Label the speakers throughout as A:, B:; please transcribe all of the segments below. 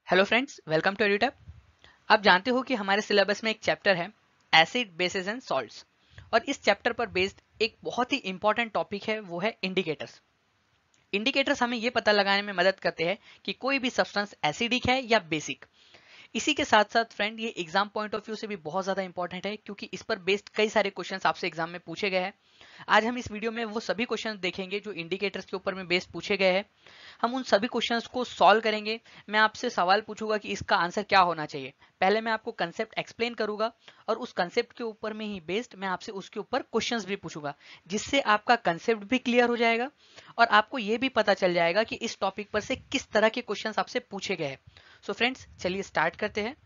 A: Hello friends, welcome to EduTap। आप जानते हो कि हमारे सिलेबस में एक चैप्टर है एसिड बेसिस एंड सॉल्ट्स, और इस चैप्टर पर बेस्ड एक बहुत ही इंपॉर्टेंट टॉपिक है, वो है इंडिकेटर्स। इंडिकेटर्स हमें ये पता लगाने में मदद करते हैं कि कोई भी सब्सटेंस एसिडिक है या बेसिक। इसी के साथ साथ फ्रेंड, ये एग्जाम पॉइंट ऑफ व्यू से भी बहुत ज्यादा इंपॉर्टेंट है, क्योंकि इस पर बेस्ड कई सारे क्वेश्चंस आपसे एग्जाम में पूछे गए हैं। आज हम इस वीडियो में वो सभी क्वेश्चंस देखेंगे जो इंडिकेटर्स के ऊपर में बेस्ड पूछे गए हैं। हम उन सभी क्वेश्चंस को सॉल्व करेंगे। मैं आपसे सवाल पूछूंगा कि इसका आंसर क्या होना चाहिए। पहले मैं आपको कंसेप्ट एक्सप्लेन करूंगा, और उस कंसेप्ट के ऊपर में ही बेस्ड मैं आपसे उसके ऊपर क्वेश्चंस भी पूछूंगा, जिससे आपका कंसेप्ट भी क्लियर हो जाएगा और आपको ये भी पता चल जाएगा कि इस टॉपिक पर से किस तरह के क्वेश्चंस आपसे पूछे गए हैं। सो फ्रेंड्स, चलिए स्टार्ट करते हैं।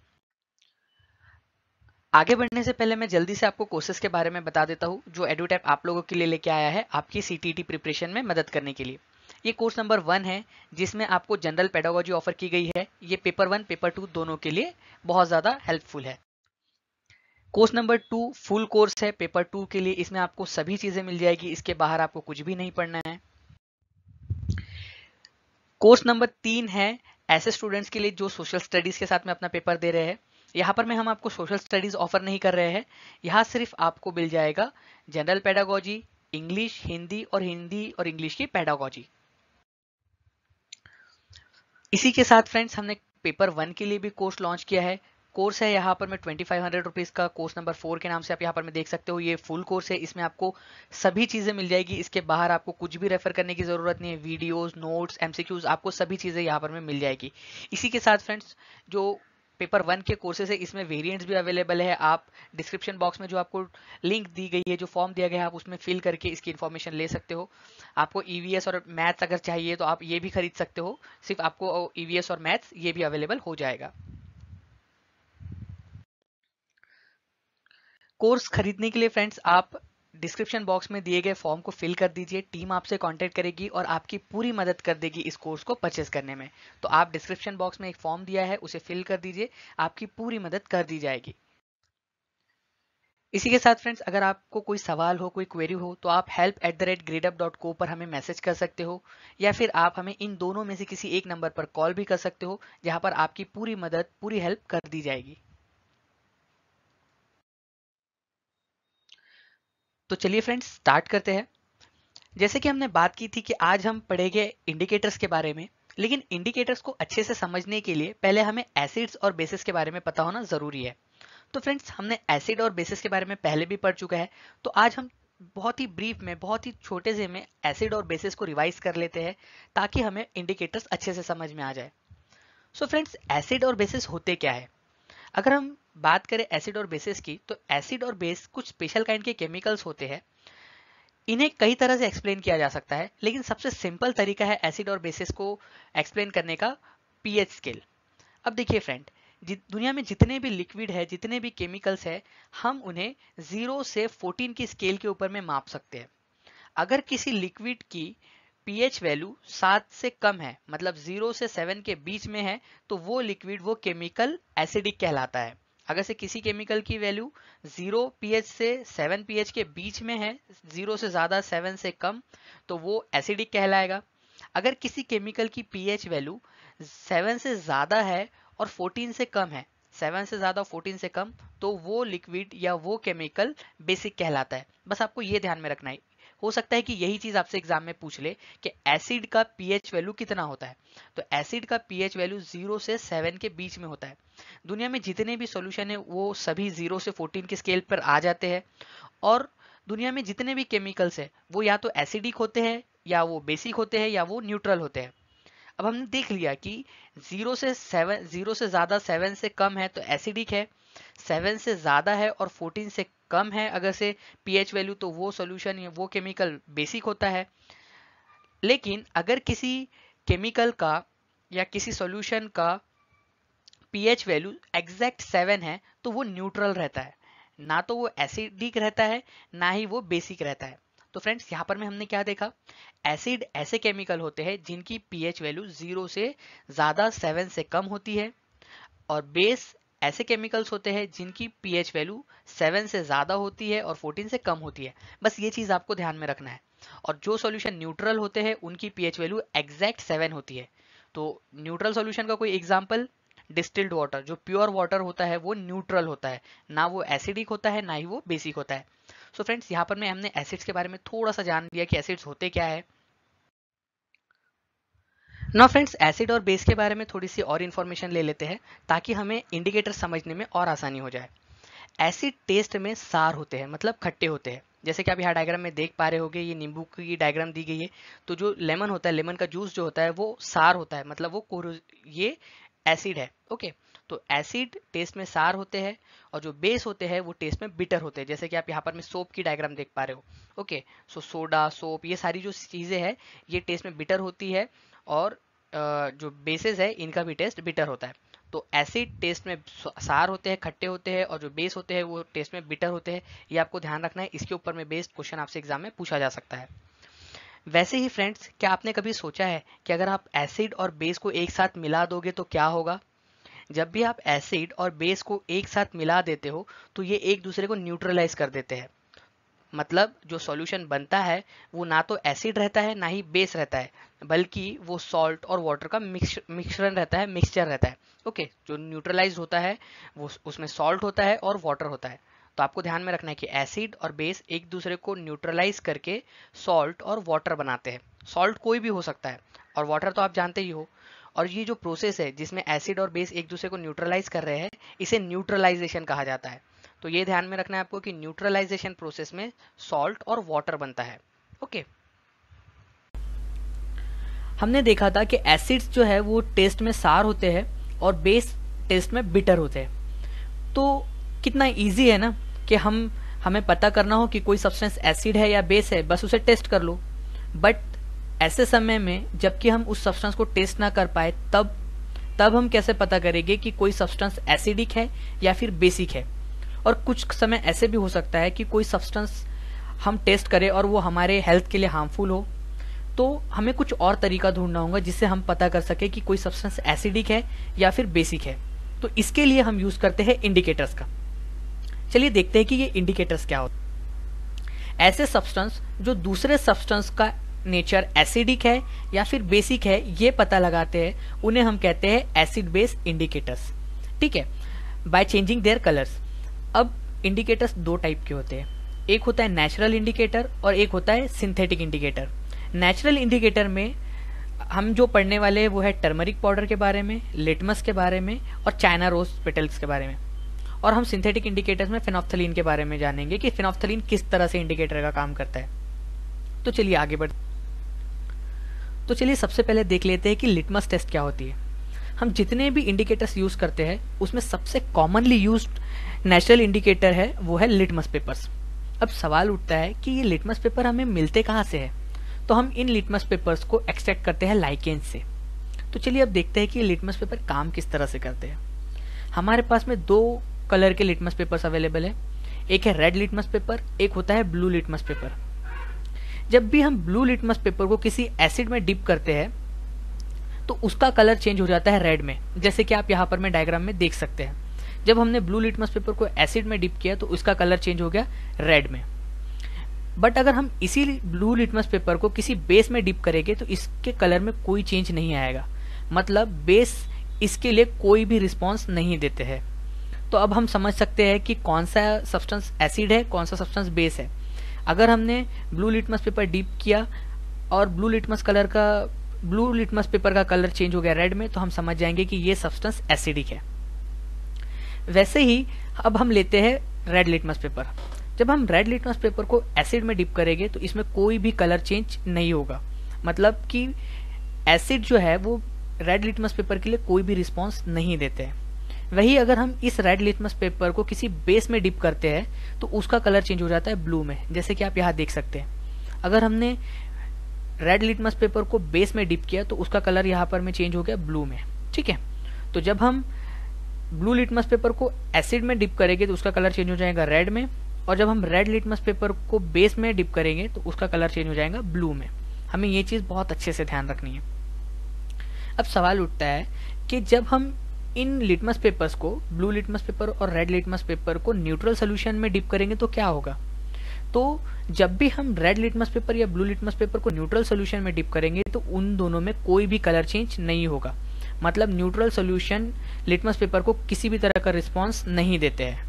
A: आगे बढ़ने से पहले मैं जल्दी से आपको कोर्सेज के बारे में बता देता हूँ जो EduTap आप लोगों के लिए लेके आया है आपकी CTET प्रिपरेशन में मदद करने के लिए। ये कोर्स नंबर 1 है, जिसमें आपको जनरल पेडागोजी ऑफर की गई है। ये पेपर 1 पेपर 2 दोनों के लिए बहुत ज़्यादा हेल्पफुल है। कोर्स नंबर 2 फुल कोर्स है पेपर 2 के लिए। इसमें आपको सभी चीज़ें मिल जाएगी, इसके बाहर आपको कुछ भी नहीं पढ़ना है। कोर्स नंबर 3 है ऐसे स्टूडेंट्स के लिए जो सोशल स्टडीज के साथ में अपना पेपर दे रहे हैं। यहाँ पर में हम आपको सोशल स्टडीज ऑफर नहीं कर रहे हैं। यहाँ सिर्फ आपको मिल जाएगा जनरल पेडागोजी, इंग्लिश, हिंदी और इंग्लिश की पेडागोजी। इसी के साथ फ्रेंड्स, हमने पेपर 1 के लिए भी कोर्स लॉन्च किया है। कोर्स है यहाँ पर मैं 2500 रुपीज़ का, कोर्स नंबर 4 के नाम से आप यहाँ पर मैं देख सकते हो। ये फुल कोर्स है, इसमें आपको सभी चीज़ें मिल जाएगी। इसके बाहर आपको कुछ भी रेफर करने की ज़रूरत नहीं है। वीडियोस, नोट्स, MCQs, आपको सभी चीज़ें यहाँ पर में मिल जाएगी। इसी के साथ फ्रेंड्स, जो पेपर 1 के कोर्सेज है, इसमें वेरिएंट्स भी अवेलेबल है। आप डिस्क्रिप्शन बॉक्स में जो आपको लिंक दी गई है, जो फॉर्म दिया गया है, आप उसमें फिल करके इसकी इन्फॉर्मेशन ले सकते हो। आपको EVS और मैथ्स अगर चाहिए तो आप ये भी खरीद सकते हो। सिर्फ आपको EVS और मैथ्स ये भी अवेलेबल हो जाएगा। कोर्स खरीदने के लिए फ्रेंड्स, आप डिस्क्रिप्शन बॉक्स में दिए गए फॉर्म को फिल कर दीजिए। टीम आपसे कांटेक्ट करेगी और आपकी पूरी मदद कर देगी इस कोर्स को परचेस करने में। तो आप डिस्क्रिप्शन बॉक्स में एक फॉर्म दिया है, उसे फिल कर दीजिए, आपकी पूरी मदद कर दी जाएगी। इसी के साथ फ्रेंड्स, अगर आपको कोई सवाल हो, कोई क्वेरी हो, तो आप help@gradup.co पर हमें मैसेज कर सकते हो, या फिर आप हमें इन दोनों में से किसी एक नंबर पर कॉल भी कर सकते हो, जहां पर आपकी पूरी मदद, पूरी हेल्प कर दी जाएगी। तो चलिए फ्रेंड्स, स्टार्ट करते हैं। जैसे कि हमने बात की थी कि आज हम पढ़ेंगे इंडिकेटर्स के बारे में, लेकिन इंडिकेटर्स को अच्छे से समझने के लिए पहले हमें एसिड्स और बेसिस के बारे में पता होना जरूरी है। तो फ्रेंड्स, हमने एसिड और बेसिस के बारे में पहले भी पढ़ चुका है। तो आज हम बहुत ही ब्रीफ में, बहुत ही छोटे से में एसिड और बेसिस को रिवाइज कर लेते हैं, ताकि हमें इंडिकेटर्स अच्छे से समझ में आ जाए। सो फ्रेंड्स, एसिड और बेसिस होते क्या है? अगर हम बात करें एसिड और बेसिस की, तो एसिड और बेस कुछ स्पेशल काइंड के केमिकल्स होते हैं। इन्हें कई तरह से एक्सप्लेन किया जा सकता है, लेकिन सबसे सिंपल तरीका है एसिड और बेसिस को एक्सप्लेन करने का, पीएच स्केल। अब देखिए फ्रेंड, दुनिया में जितने भी लिक्विड है, जितने भी केमिकल्स है, हम उन्हें 0 से 14 की स्केल के ऊपर में माप सकते हैं। अगर किसी लिक्विड की पीएच वैल्यू 7 से कम है, मतलब 0 से 7 के बीच में है, तो वो लिक्विड, वो केमिकल एसिडिक कहलाता है। अगर से किसी केमिकल की वैल्यू 0 पीएच से 7 पीएच के बीच में है, 0 से ज्यादा 7 से कम, तो वो एसिडिक कहलाएगा। अगर किसी केमिकल की पीएच वैल्यू 7 से ज्यादा है और 14 से कम है, 7 से ज्यादा 14 से कम, तो वो लिक्विड या वो केमिकल बेसिक कहलाता है। बस आपको ये ध्यान में रखना है। हो सकता है कि यही चीज आपसे एग्जाम में पूछ ले कि एसिड का पीएच वैल्यू कितना होता है। तो एसिड का पीएच वैल्यू 0 से 7 के बीच में होता है। दुनिया में जितने भी सॉल्यूशन है, वो सभी 0 से 14 की स्केल पर आ जाते हैं। और दुनिया में जितने भी केमिकल्स है, वो या तो एसिडिक होते हैं, या वो बेसिक होते हैं, या वो न्यूट्रल होते हैं। अब हमने देख लिया कि 0 से ज्यादा 7 से कम है तो एसिडिक है, 7 से ज्यादा है और 14 से कम है अगर से पीएच वैल्यू, तो वो सॉल्यूशन या वो केमिकल बेसिक होता है। लेकिन अगर किसी केमिकल का या किसी सॉल्यूशन का पीएच वैल्यू एग्जैक्ट 7 है, तो वो न्यूट्रल रहता है। ना तो वो एसिडिक रहता है, ना ही वो बेसिक रहता है। तो फ्रेंड्स, यहाँ पर में हमने क्या देखा? एसिड ऐसे केमिकल होते हैं जिनकी पीएच वैल्यू 0 से ज्यादा 7 से कम होती है, और बेस ऐसे केमिकल्स होते हैं जिनकी पीएच वैल्यू 7 से ज्यादा होती है और 14 से कम होती है। बस ये चीज आपको ध्यान में रखना है। और जो सॉल्यूशन न्यूट्रल होते हैं, उनकी पीएच वैल्यू एग्जैक्ट 7 होती है। तो न्यूट्रल सॉल्यूशन का कोई एग्जांपल, डिस्टिल्ड वाटर, जो प्योर वाटर होता है वो न्यूट्रल होता है, ना वो एसिडिक होता है ना ही वो बेसिक होता है। सो फ्रेंड्स, यहाँ पर हमने एसिड्स के बारे में थोड़ा सा जान लिया कि एसिड्स होते क्या है। ना फ्रेंड्स, एसिड और बेस के बारे में थोड़ी सी और इन्फॉर्मेशन ले लेते हैं ताकि हमें इंडिकेटर समझने में और आसानी हो जाए। एसिड टेस्ट में सार होते हैं, मतलब खट्टे होते हैं। जैसे कि आप यहाँ डायग्राम में देख पा रहे होंगे, ये नींबू की डायग्राम दी गई है। तो जो लेमन होता है, लेमन का जूस जो होता है वो सार होता है, मतलब वो ये एसिड है। ओके, तो एसिड टेस्ट में सार होते हैं और जो बेस होते हैं वो टेस्ट में बिटर होते हैं। जैसे कि आप यहाँ पर में सोप की डायग्राम देख पा रहे हो। ओके, सो सोडा, सोप, ये सारी जो चीज़ें हैं ये टेस्ट में बिटर होती है और जो बेसेस है इनका भी टेस्ट बिटर होता है। तो एसिड टेस्ट में सार होते हैं, खट्टे होते हैं, और जो बेस होते हैं वो टेस्ट में बिटर होते हैं। ये आपको ध्यान रखना है, इसके ऊपर में बेस्ड क्वेश्चन आपसे एग्जाम में पूछा जा सकता है। वैसे ही फ्रेंड्स, क्या आपने कभी सोचा है कि अगर आप एसिड और बेस को एक साथ मिला दोगे तो क्या होगा? जब भी आप एसिड और बेस को एक साथ मिला देते हो तो ये एक दूसरे को न्यूट्रलाइज कर देते हैं। मतलब जो सॉल्यूशन बनता है वो ना तो एसिड रहता है ना ही बेस रहता है, बल्कि वो सॉल्ट और वाटर का मिक्सचर रहता है। ओके, जो न्यूट्रलाइज होता है वो उसमें सॉल्ट होता है और वाटर होता है। तो आपको ध्यान में रखना है कि एसिड और बेस एक दूसरे को न्यूट्रलाइज करके सॉल्ट और वाटर बनाते हैं। सॉल्ट कोई भी हो सकता है और वाटर तो आप जानते ही हो। और ये जो प्रोसेस है जिसमें एसिड और बेस एक दूसरे को न्यूट्रलाइज कर रहे हैं, इसे न्यूट्रलाइजेशन कहा जाता है। तो ये ध्यान में रखना है आपको कि न्यूट्रलाइजेशन प्रोसेस में सॉल्ट और वाटर बनता है। ओके, हमने देखा था कि एसिड्स जो है वो टेस्ट में सार होते हैं और बेस टेस्ट में बिटर होते हैं। तो कितना इजी है ना कि हमें पता करना हो कि कोई सब्सटेंस एसिड है या बेस है, बस उसे टेस्ट कर लो। बट ऐसे समय में जबकि हम उस सब्सटेंस को टेस्ट ना कर पाए, तब हम कैसे पता करेंगे कि कोई सब्सटेंस एसिडिक है या फिर बेसिक है? और कुछ समय ऐसे भी हो सकता है कि कोई सब्सटेंस हम टेस्ट करें और वो हमारे हेल्थ के लिए हार्मफुल हो, तो हमें कुछ और तरीका ढूंढना होगा जिससे हम पता कर सके कि कोई सब्सटेंस एसिडिक है या फिर बेसिक है। तो इसके लिए हम यूज करते हैं इंडिकेटर्स का। चलिए देखते हैं कि ये इंडिकेटर्स क्या होते हैं। ऐसे सब्सटेंस जो दूसरे सब्सटेंस का नेचर एसिडिक है या फिर बेसिक है, ये पता लगाते हैं, उन्हें हम कहते हैं एसिड बेस इंडिकेटर्स। ठीक है, बाय चेंजिंग देयर कलर्स। अब इंडिकेटर्स दो टाइप के होते हैं, एक होता है नेचुरल इंडिकेटर और एक होता है सिंथेटिक इंडिकेटर। नेचुरल इंडिकेटर में हम जो पढ़ने वाले हैं वो है टर्मरिक पाउडर के बारे में, लिटमस के बारे में और चाइना रोज पेटल्स के बारे में। और हम सिंथेटिक इंडिकेटर्स में फेनोफ्थलीन के बारे में जानेंगे कि फेनोफ्थलीन किस तरह से इंडिकेटर का काम करता है। तो चलिए आगे बढ़। तो चलिए सबसे पहले देख लेते हैं कि लिटमस टेस्ट क्या होती है। हम जितने भी इंडिकेटर्स यूज करते हैं उसमें सबसे कॉमनली यूज्ड नेचुरल इंडिकेटर है वो है लिटमस पेपर्स। अब सवाल उठता है कि ये लिटमस पेपर हमें मिलते कहाँ से है? तो हम इन लिटमस पेपर्स को एक्सट्रैक्ट करते हैं लाइकेंस से। तो चलिए अब देखते हैं कि लिटमस पेपर काम किस तरह से करते हैं। हमारे पास में दो कलर के लिटमस पेपर्स अवेलेबल है, एक है रेड लिटमस पेपर, एक होता है ब्लू लिटमस पेपर। जब भी हम ब्लू लिटमस पेपर को किसी एसिड में डिप करते हैं तो उसका कलर चेंज हो जाता है रेड में, जैसे कि आप यहाँ पर मैं डायग्राम में देख सकते हैं। जब हमने ब्लू लिटमस पेपर को एसिड में डिप किया तो उसका कलर चेंज हो गया रेड में। बट अगर हम इसी ब्लू लिटमस पेपर को किसी बेस में डिप करेंगे तो इसके कलर में कोई चेंज नहीं आएगा, मतलब बेस इसके लिए कोई भी रिस्पॉन्स नहीं देते हैं। तो अब हम समझ सकते हैं कि कौन सा सब्सटेंस एसिड है, कौन सा सब्सटेंस बेस है। अगर हमने ब्लू लिटमस पेपर डिप किया और ब्लू लिटमस पेपर का कलर चेंज हो गया रेड में, तो हम समझ जाएंगे कि ये सब्सटेंस एसिडिक है। वैसे ही अब हम लेते हैं रेड लिटमस पेपर। जब हम रेड लिटमस पेपर को एसिड में डिप करेंगे तो इसमें कोई भी कलर चेंज नहीं होगा, मतलब कि एसिड जो है वो रेड लिटमस पेपर के लिए कोई भी रिस्पॉन्स नहीं देते हैं। वही अगर हम इस रेड लिटमस पेपर को किसी बेस में डिप करते हैं तो उसका कलर चेंज हो जाता है ब्लू में, जैसे कि आप यहाँ देख सकते हैं। अगर हमने रेड लिटमस पेपर को बेस में डिप किया तो उसका कलर यहाँ पर में चेंज हो गया ब्लू में। ठीक है, तो जब हम ब्लू लिटमस पेपर को एसिड में डिप करेंगे तो उसका कलर चेंज हो जाएगा रेड में, और जब हम रेड लिटमस पेपर को बेस में डिप करेंगे तो उसका कलर चेंज हो जाएगा ब्लू में। हमें ये चीज बहुत अच्छे से ध्यान रखनी है। अब सवाल उठता है कि जब हम इन लिटमस पेपर्स को, ब्लू लिटमस पेपर और रेड लिटमस पेपर को न्यूट्रल सोल्यूशन में डिप करेंगे तो क्या होगा? तो जब भी हम रेड लिटमस पेपर या ब्लू लिटमस पेपर को न्यूट्रल सोल्यूशन में डिप करेंगे तो उन दोनों में कोई भी कलर चेंज नहीं होगा, मतलब न्यूट्रल सोल्यूशन लिटमस पेपर को किसी भी तरह का रिस्पॉन्स नहीं देते हैं।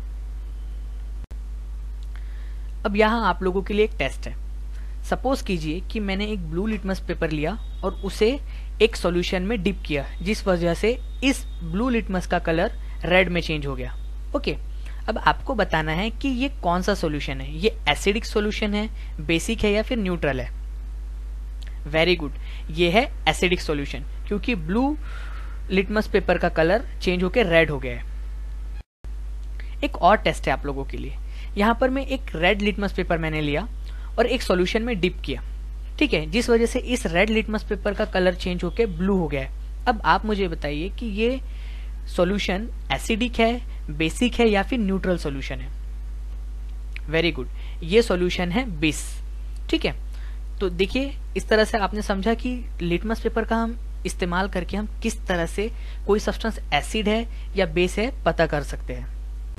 A: अब यहाँ आप लोगों के लिए एक टेस्ट है। सपोज कीजिए कि मैंने एक ब्लू लिटमस पेपर लिया और उसे एक सॉल्यूशन में डिप किया, जिस वजह से इस ब्लू लिटमस का कलर रेड में चेंज हो गया। ओके, अब आपको बताना है कि ये कौन सा सॉल्यूशन है, ये एसिडिक सॉल्यूशन है, बेसिक है या फिर न्यूट्रल है। वेरी गुड, ये है एसिडिक सॉल्यूशन, क्योंकि ब्लू लिटमस पेपर का कलर चेंज होकर रेड हो गया है। एक और टेस्ट है आप लोगों के लिए। यहाँ पर मैं एक रेड लिटमस पेपर मैंने लिया और एक सॉल्यूशन में डिप किया, ठीक है, जिस वजह से इस रेड लिटमस पेपर का कलर चेंज होकर ब्लू हो गया है। अब आप मुझे बताइए कि ये सॉल्यूशन एसिडिक है, बेसिक है या फिर न्यूट्रल सॉल्यूशन है। वेरी गुड, ये सॉल्यूशन है बेस, ठीक है। तो देखिए, इस तरह से आपने समझा कि लिटमस पेपर का हम इस्तेमाल करके हम किस तरह से कोई सब्सटेंस एसिड है या बेस है पता कर सकते हैं।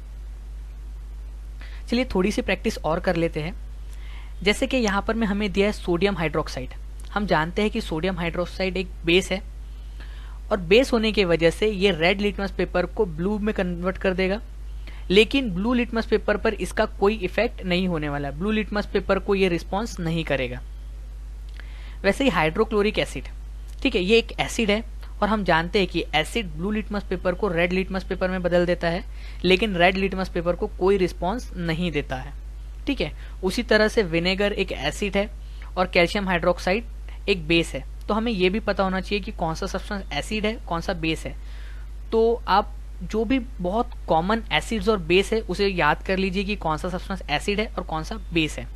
A: चलिए थोड़ी सी प्रैक्टिस और कर लेते हैं। जैसे कि यहाँ पर में हमें दिया है सोडियम हाइड्रोक्साइड। हम जानते हैं कि सोडियम हाइड्रोक्साइड एक बेस है और बेस होने की वजह से ये रेड लिटमस पेपर को ब्लू में कन्वर्ट कर देगा, लेकिन ब्लू लिटमस पेपर पर इसका कोई इफेक्ट नहीं होने वाला। ब्लू लिटमस पेपर को ये रिस्पॉन्स नहीं करेगा। वैसे ही हाइड्रोक्लोरिक एसिड, ठीक है, ये एक एसिड है और हम जानते हैं कि एसिड ब्लू लिटमस पेपर को रेड लिटमस पेपर में बदल देता है, लेकिन रेड लिटमस पेपर को कोई रिस्पॉन्स नहीं देता है, ठीक है। उसी तरह से विनेगर एक एसिड है और कैल्शियम हाइड्रोक्साइड एक बेस है। तो हमें यह भी पता होना चाहिए कि कौन सा सब्सटेंस एसिड है, कौन सा बेस है। तो आप जो भी बहुत कॉमन एसिड्स और बेस है उसे याद कर लीजिए कि कौन सा सब्सटेंस एसिड है और कौन सा बेस है।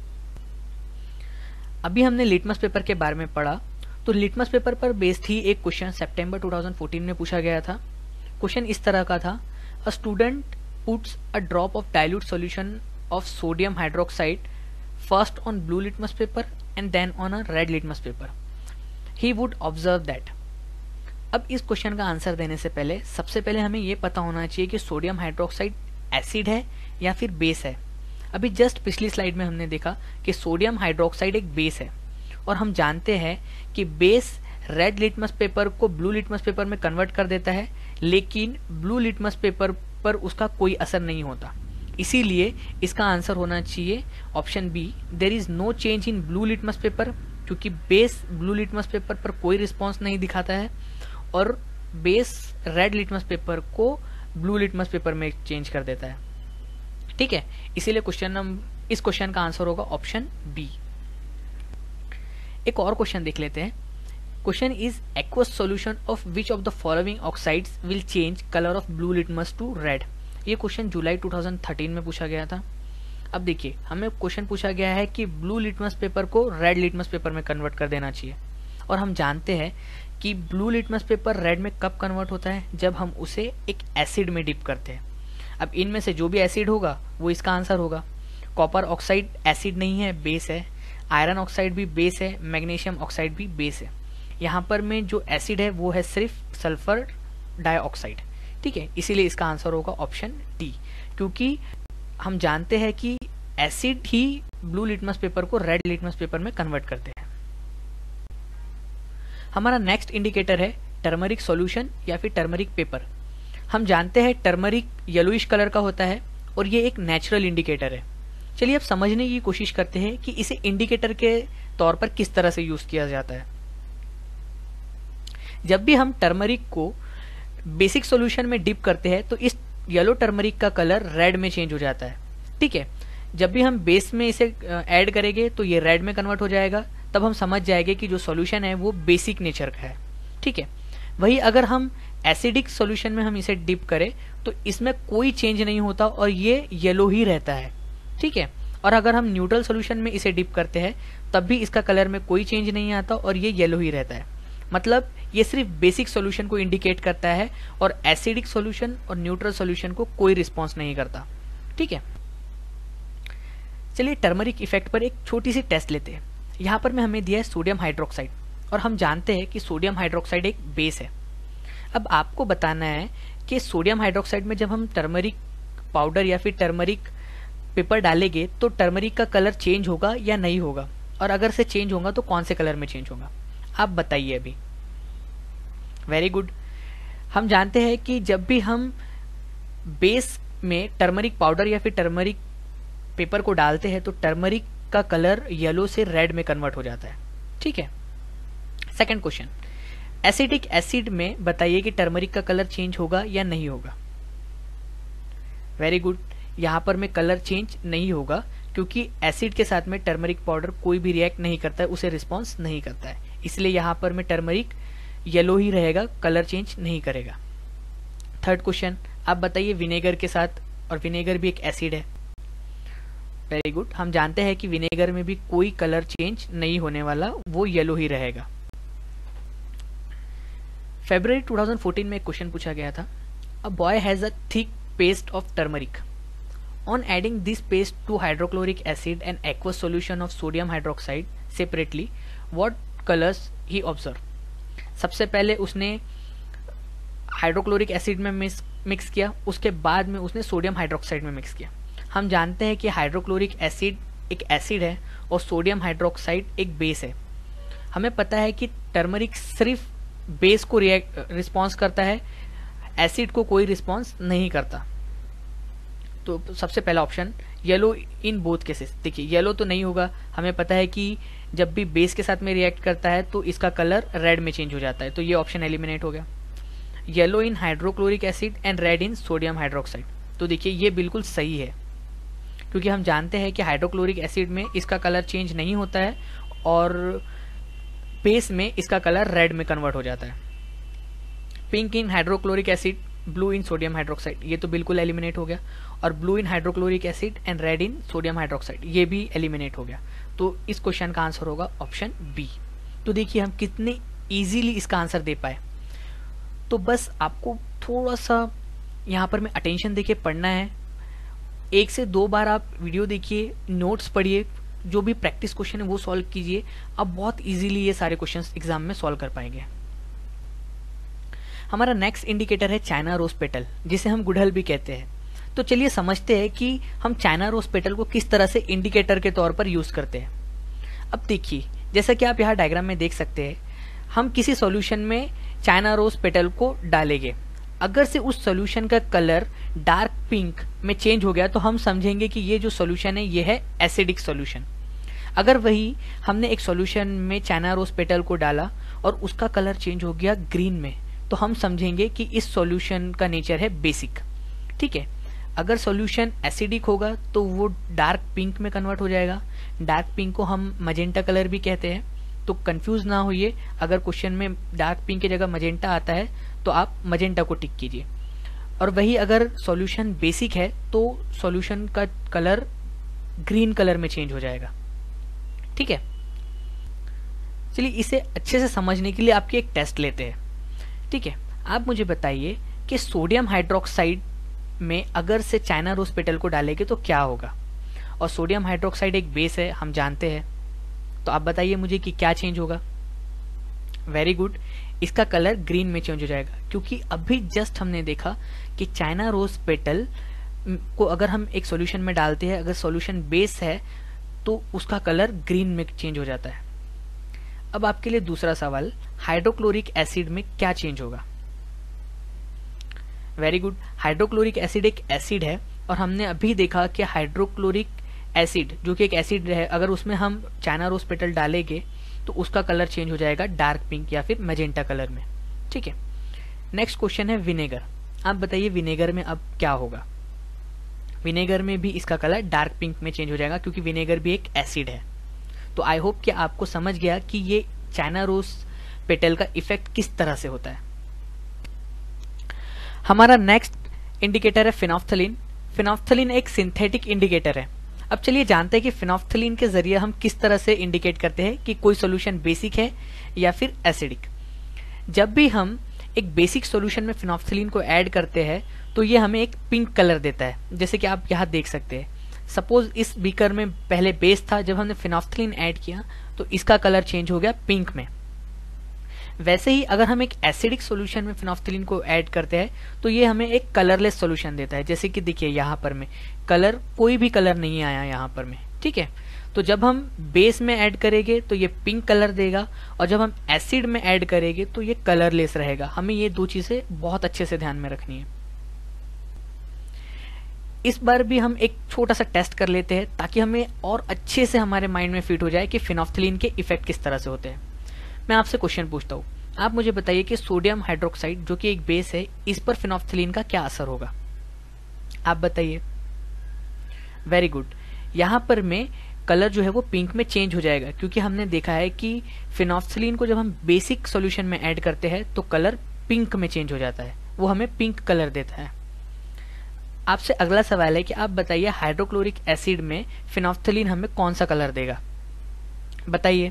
A: अभी हमने लिटमस पेपर के बारे में पढ़ा, तो लिटमस पेपर पर बेस्ड ही एक क्वेश्चन सितंबर 2014 में पूछा गया था। क्वेश्चन इस तरह का था, a student puts a drop of dilute solution of sodium hydroxide first on blue litmus paper and then on a red litmus paper, he would observe that. अब इस क्वेश्चन का आंसर देने से पहले सबसे पहले हमें यह पता होना चाहिए कि सोडियम हाइड्रोक्साइड एसिड है या फिर बेस है। अभी जस्ट पिछली स्लाइड में हमने देखा कि सोडियम हाइड्रोक्साइड एक बेस है और हम जानते हैं कि बेस रेड लिटमस पेपर को ब्लू लिटमस पेपर में कन्वर्ट कर देता है, लेकिन ब्लू लिटमस पेपर पर उसका कोई असर नहीं होता। इसीलिए इसका आंसर होना चाहिए option B, there is no change in blue litmus paper, क्योंकि बेस ब्लू लिटमस पेपर पर कोई रिस्पॉन्स नहीं दिखाता है और बेस रेड लिटमस पेपर को ब्लू लिटमस पेपर में चेंज कर देता है, ठीक है। इसीलिए इस क्वेश्चन का आंसर होगा ऑप्शन बी। एक और क्वेश्चन देख लेते हैं। Question is aqueous solution of which of the following oxides will change colour of blue litmus to red. ये क्वेश्चन जुलाई 2013 में पूछा गया था। अब देखिए, हमें क्वेश्चन पूछा गया है कि ब्लू लिटमस पेपर को रेड लिटमस पेपर में कन्वर्ट कर देना चाहिए, और हम जानते हैं कि ब्लू लिटमस पेपर रेड में कब कन्वर्ट होता है, जब हम उसे एक एसिड में डिप करते हैं। अब इनमें से जो भी एसिड होगा वो इसका आंसर होगा। कॉपर ऑक्साइड एसिड नहीं है, बेस है। आयरन ऑक्साइड भी बेस है, मैग्नीशियम ऑक्साइड भी बेस है। यहाँ पर में जो एसिड है वो है सिर्फ सल्फर डाइऑक्साइड, ठीक है। इसीलिए इसका आंसर होगा ऑप्शन डी, क्योंकि हम जानते हैं कि एसिड ही ब्लू लिटमस पेपर को रेड लिटमस पेपर में कन्वर्ट करते हैं। हमारा नेक्स्ट इंडिकेटर है टर्मरिक सॉल्यूशन या फिर टर्मरिक पेपर। हम जानते हैं टर्मरिक येलोइश कलर का होता है और ये एक नेचुरल इंडिकेटर है। चलिए अब समझने की कोशिश करते हैं कि इसे इंडिकेटर के तौर पर किस तरह से यूज किया जाता है। जब भी हम टर्मरिक को बेसिक सॉल्यूशन में डिप करते हैं तो इस येलो टर्मरिक का कलर रेड में चेंज हो जाता है, ठीक है। जब भी हम बेस में इसे ऐड करेंगे तो ये रेड में कन्वर्ट हो जाएगा, तब हम समझ जाएंगे कि जो सॉल्यूशन है वो बेसिक नेचर का है, ठीक है। वही अगर हम एसिडिक सॉल्यूशन में हम इसे डिप करें तो इसमें कोई चेंज नहीं होता और ये येलो ही रहता है, ठीक है। और अगर हम न्यूट्रल सॉल्यूशन में इसे डिप करते हैं तब भी इसका कलर में कोई चेंज नहीं आता और ये येलो ही रहता है। मतलब ये सिर्फ बेसिक सॉल्यूशन को इंडिकेट करता है और एसिडिक सॉल्यूशन और न्यूट्रल सॉल्यूशन को कोई रिस्पॉन्स नहीं करता, ठीक है। चलिए टर्मरिक इफेक्ट पर एक छोटी सी टेस्ट लेते हैं। यहाँ पर मैं हमें दिया है सोडियम हाइड्रोक्साइड और हम जानते हैं कि सोडियम हाइड्रोक्साइड एक बेस है। अब आपको बताना है कि सोडियम हाइड्रोक्साइड में जब हम टर्मरिक पाउडर या फिर टर्मरिक पेपर डालेंगे तो टर्मरिक का कलर चेंज होगा या नहीं होगा, और अगर से चेंज होगा तो कौन से कलर में चेंज होगा, आप बताइए अभी। Very good. हम जानते हैं कि जब भी हम बेस में टर्मरिक पाउडर या फिर टर्मरिक पेपर को डालते हैं तो टर्मरिक का कलर येलो से रेड में कन्वर्ट हो जाता है। ठीक है। सेकंड क्वेश्चन, एसिडिक एसिड में बताइए कि टर्मरिक का कलर चेंज होगा या नहीं होगा। वेरी गुड, यहां पर में कलर चेंज नहीं होगा क्योंकि एसिड के साथ में टर्मरिक पाउडर कोई भी रिएक्ट नहीं करता है, उसे रिस्पॉन्स नहीं करता है, इसलिए यहां पर में टर्मरिक येलो ही रहेगा, कलर चेंज नहीं करेगा। थर्ड क्वेश्चन, आप बताइए विनेगर के साथ, और विनेगर भी एक एसिड है। वेरी गुड, हम जानते हैं कि विनेगर में भी कोई कलर चेंज नहीं होने वाला, वो येलो ही रहेगा। फरवरी 2014 में एक क्वेश्चन पूछा गया था, a boy has a thick paste of turmeric, on adding this paste to hydrochloric acid and aqueous solution of sodium hydroxide separately, what colours he observe. सबसे पहले उसने हाइड्रोक्लोरिक एसिड में मिक्स किया, उसके बाद में उसने सोडियम हाइड्रोक्साइड में मिक्स किया। हम जानते हैं कि हाइड्रोक्लोरिक एसिड एक एसिड है और सोडियम हाइड्रोक्साइड एक बेस है। हमें पता है कि टर्मरिक सिर्फ बेस को रिस्पॉन्स करता है, एसिड को कोई रिस्पॉन्स नहीं करता। तो सबसे पहला option yellow in both cases. देखिए येलो तो नहीं होगा, हमें पता है कि जब भी बेस के साथ में रिएक्ट करता है तो इसका कलर रेड में चेंज हो जाता है, तो ये ऑप्शन एलिमिनेट हो गया। Yellow in hydrochloric acid and red in sodium hydroxide, तो देखिए ये बिल्कुल सही है क्योंकि हम जानते हैं कि हाइड्रोक्लोरिक एसिड में इसका कलर चेंज नहीं होता है और बेस में इसका कलर रेड में कन्वर्ट हो जाता है। Pink in hydrochloric acid, blue in sodium hydroxide, ये तो बिल्कुल एलिमिनेट हो गया, और blue in hydrochloric acid and red in sodium hydroxide, ये भी एलिमिनेट हो गया। तो इस क्वेश्चन का आंसर होगा ऑप्शन बी। तो देखिए हम कितने इजीली इसका आंसर दे पाए। तो बस आपको थोड़ा सा यहाँ पर में अटेंशन देके पढ़ना है, 1 से 2 बार आप वीडियो देखिए, नोट्स पढ़िए, जो भी प्रैक्टिस क्वेश्चन है वो सॉल्व कीजिए, आप बहुत इजीली ये सारे क्वेश्चंस एग्जाम में सॉल्व कर पाएंगे। हमारा नेक्स्ट इंडिकेटर है चाइना रोज पेटल, जिसे हम गुड़हल भी कहते हैं। तो चलिए समझते हैं कि हम चाइना रोज पेटल को किस तरह से इंडिकेटर के तौर पर यूज करते हैं। अब देखिए जैसा कि आप यहाँ डायग्राम में देख सकते हैं, हम किसी सॉल्यूशन में चाइना रोज पेटल को डालेंगे, अगर से उस सॉल्यूशन का कलर डार्क पिंक में चेंज हो गया तो हम समझेंगे कि ये जो सॉल्यूशन है ये है एसिडिक सॉल्यूशन। अगर वही हमने एक सॉल्यूशन में चाइना रोज पेटल को डाला और उसका कलर चेंज हो गया ग्रीन में, तो हम समझेंगे कि इस सॉल्यूशन का नेचर है बेसिक। ठीक है, अगर सॉल्यूशन एसिडिक होगा तो वो डार्क पिंक में कन्वर्ट हो जाएगा। डार्क पिंक को हम मजेंटा कलर भी कहते हैं, तो कंफ्यूज ना होइए, अगर क्वेश्चन में डार्क पिंक की जगह मजेंटा आता है तो आप मजेंटा को टिक कीजिए। और वही अगर सॉल्यूशन बेसिक है तो सॉल्यूशन का कलर ग्रीन कलर में चेंज हो जाएगा। ठीक है, चलिए इसे अच्छे से समझने के लिए आपके एक टेस्ट लेते हैं। ठीक है, आप मुझे बताइए कि सोडियम हाइड्रोक्साइड में अगर से चाइना रोज पेटल को डालेंगे तो क्या होगा। और सोडियम हाइड्रोक्साइड एक बेस है, हम जानते हैं, तो आप बताइए मुझे कि क्या चेंज होगा। वेरी गुड, इसका कलर ग्रीन में चेंज हो जाएगा, क्योंकि अभी जस्ट हमने देखा कि चाइना रोज पेटल को अगर हम एक सॉल्यूशन में डालते हैं, अगर सॉल्यूशन बेस है तो उसका कलर ग्रीन में चेंज हो जाता है। अब आपके लिए दूसरा सवाल, हाइड्रोक्लोरिक एसिड में क्या चेंज होगा। वेरी गुड, हाइड्रोक्लोरिक एसिड एक एसिड है और हमने अभी देखा कि हाइड्रोक्लोरिक एसिड जो कि एक एसिड है, अगर उसमें हम चाइना रोज पेटल डालेंगे तो उसका कलर चेंज हो जाएगा डार्क पिंक या फिर मैजेंटा कलर में। ठीक है, नेक्स्ट क्वेश्चन है विनेगर। आप बताइए विनेगर में अब क्या होगा। विनेगर में भी इसका कलर डार्क पिंक में चेंज हो जाएगा, क्योंकि विनेगर भी एक एसिड है। तो आई होप कि आपको समझ गया कि ये चाइना रोज पेटल का इफेक्ट किस तरह से होता है। हमारा नेक्स्ट इंडिकेटर है फिनोफ्थलीन। फिनोफ्थलीन एक सिंथेटिक इंडिकेटर है। अब चलिए जानते हैं कि फिनोफ्थलीन के जरिए हम किस तरह से इंडिकेट करते हैं कि कोई सॉल्यूशन बेसिक है या फिर एसिडिक। जब भी हम एक बेसिक सॉल्यूशन में फिनोफ्थलीन को ऐड करते हैं तो ये हमें एक पिंक कलर देता है, जैसे कि आप यहाँ देख सकते हैं। सपोज इस बीकर में पहले बेस था, जब हमने फिनोफ्थलीन ऐड किया तो इसका कलर चेंज हो गया पिंक में। वैसे ही अगर हम एक एसिडिक सॉल्यूशन में फिनोफ्थलीन को ऐड करते हैं तो ये हमें एक कलरलेस सॉल्यूशन देता है, जैसे कि देखिए यहाँ पर में कलर, कोई भी कलर नहीं आया यहाँ पर में। ठीक है, तो जब हम बेस में ऐड करेंगे तो ये पिंक कलर देगा, और जब हम एसिड में ऐड करेंगे तो ये कलरलेस रहेगा। हमें ये दो चीजें बहुत अच्छे से ध्यान में रखनी है। इस बार भी हम एक छोटा सा टेस्ट कर लेते हैं ताकि हमें और अच्छे से हमारे माइंड में फिट हो जाए कि फिनोफ्थलीन के इफेक्ट किस तरह से होते हैं। मैं आपसे क्वेश्चन पूछता हूँ, आप मुझे बताइए कि सोडियम हाइड्रोक्साइड जो कि एक बेस है, इस पर फिनोफ्थलीन का क्या असर होगा? आप बताइए। Very good. यहाँ पर में कलर जो है वो पिंक में चेंज हो जाएगा, क्योंकि हमने देखा है कि फिनोफ्थलीन को जब हम बेसिक सॉल्यूशन में ऐड करते हैं तो कलर पिंक में चेंज हो जाता है, वो हमें पिंक कलर देता है। आपसे अगला सवाल है कि आप बताइए हाइड्रोक्लोरिक एसिड में फिनोफ्थलीन हमें कौन सा कलर देगा? बताइए।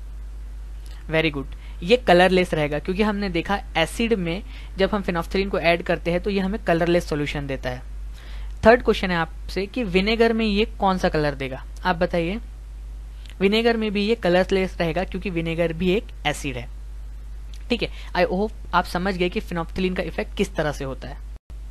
A: वेरी गुड, ये कलरलेस रहेगा, क्योंकि हमने देखा एसिड में जब हम फिनोफ्थलीन को ऐड करते हैं तो ये हमें कलरलेस सॉल्यूशन देता है। थर्ड क्वेश्चन है आपसे कि विनेगर में ये कौन सा कलर देगा? आप बताइए। विनेगर में भी ये कलरलेस रहेगा, क्योंकि विनेगर भी एक एसिड है। ठीक है, आई होप आप समझ गए कि फिनोफ्थलीन का इफेक्ट किस तरह से होता है।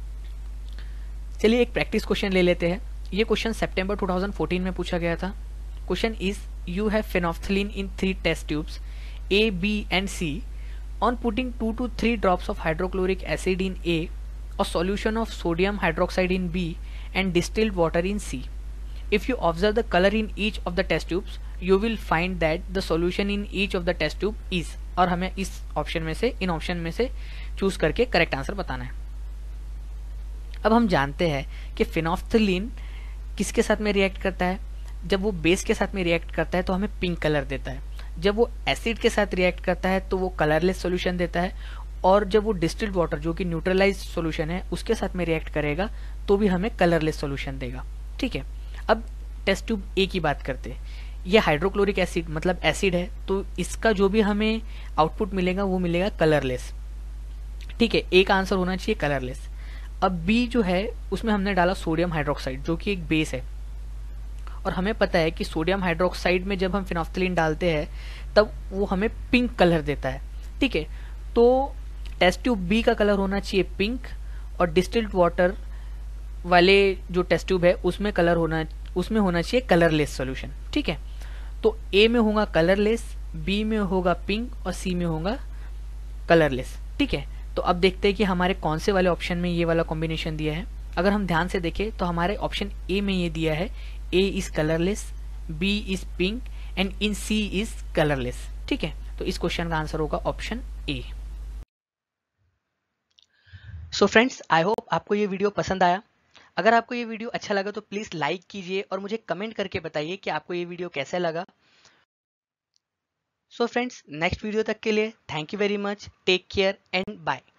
A: चलिए एक प्रैक्टिस क्वेश्चन ले लेते हैं। ये क्वेश्चन सितंबर 2014 में पूछा गया था। Question is, you have phenolphthalein in 3 test tubes A, B and C. On putting 2 to 3 drops of hydrochloric acid in a solution of sodium hydroxide in B and distilled water in C. If you observe the color in each of the test tubes, you will find that the solution in each of the test tube is, और हमें इस option में से, इन option में से choose करके correct answer बताना है। अब हम जानते हैं कि फिनोफ्थलीन किसके साथ में रिएक्ट करता है? जब वो बेस के साथ में रिएक्ट करता है तो हमें पिंक कलर देता है, जब वो एसिड के साथ रिएक्ट करता है तो वो कलरलेस सॉल्यूशन देता है, और जब वो डिस्टिल्ड वाटर जो कि न्यूट्रलाइज सॉल्यूशन है उसके साथ में रिएक्ट करेगा तो भी हमें कलरलेस सॉल्यूशन देगा। ठीक है, अब टेस्ट ट्यूब ए की बात करते हैं। ये हाइड्रोक्लोरिक एसिड मतलब एसिड है, तो इसका जो भी हमें आउटपुट मिलेगा वो मिलेगा कलरलेस। ठीक है, ए का आंसर होना चाहिए कलरलेस। अब बी जो है उसमें हमने डाला सोडियम हाइड्रोक्साइड जो कि एक बेस है, और हमें पता है कि सोडियम हाइड्रोक्साइड में जब हम फिनोफ्थलीन डालते हैं तब वो हमें पिंक कलर देता है। ठीक है, तो टेस्ट ट्यूब बी का कलर होना चाहिए पिंक, और डिस्टिल्ड वाटर वाले जो टेस्ट ट्यूब है उसमें होना चाहिए कलरलेस सॉल्यूशन। ठीक है, तो ए में होगा कलरलेस, बी में होगा पिंक और सी में होगा कलरलेस। ठीक है, तो अब देखते हैं कि हमारे कौन से वाले ऑप्शन में ये वाला कॉम्बिनेशन दिया है। अगर हम ध्यान से देखें तो हमारे ऑप्शन ए में ये दिया है, A is colorless, B is pink and in C is colorless। ठीक है, तो इस क्वेश्चन का आंसर होगा option A. So friends, I hope आपको ये वीडियो पसंद आया। अगर आपको ये वीडियो अच्छा लगा तो प्लीज लाइक कीजिए और मुझे कमेंट करके बताइए कि आपको ये वीडियो कैसे लगा। सो फ्रेंड्स, नेक्स्ट वीडियो तक के लिए thank you very much, take care and bye.